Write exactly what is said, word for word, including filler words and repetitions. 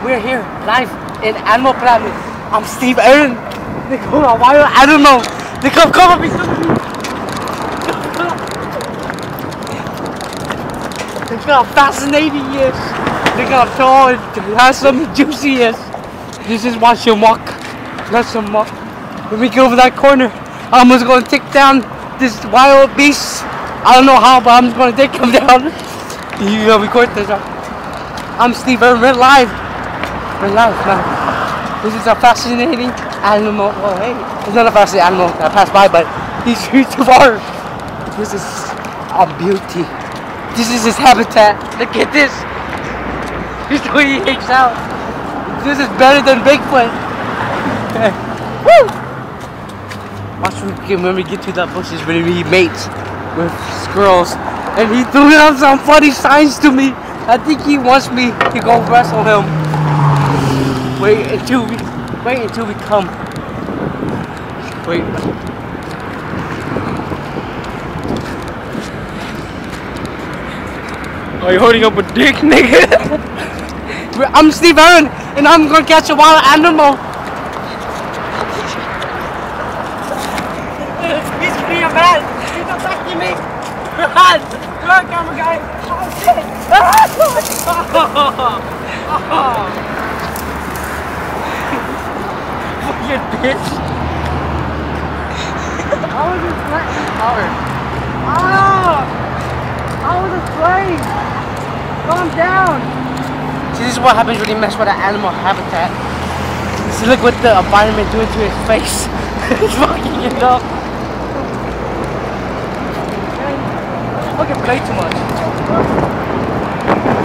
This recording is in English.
We're here live in Animal Planet. I'm Steve Aaron. They call a wild animal. They come cover me. Look how fascinating he is. Look how tall and handsome and juicy he is. This is watch him walk. Let him walk. When we get over that corner, I'm just gonna take down this wild beast. I don't know how, but I'm just gonna take him down. You gonna record this, right? I'm Steve Aaron. We're live. We're live, man. This is a fascinating animal. Well, hey, it's not a fascinating animal that passed by, but he's huge to far. This is a beauty. This is his habitat. Look at this. This is the way he hangs out. This is better than Bigfoot. Woo! Watch when we get to the bushes when he mates with squirrels. And he threw out some funny signs to me. I think he wants me to go wrestle him. Wait until we wait until we come. Wait. Are you holding up a dick, nigga? I'm Steve Aaron, and I'm gonna catch a wild animal. He's being mad. He's attacking me. Run! Run, camera guy. Oh shit! You bitch! I was just playing power. Ah! I was just playing. Calm down. See, this is what happens when you mess with an animal habitat. See, look what the environment doing to his face. It's fucking it up. I can play too much.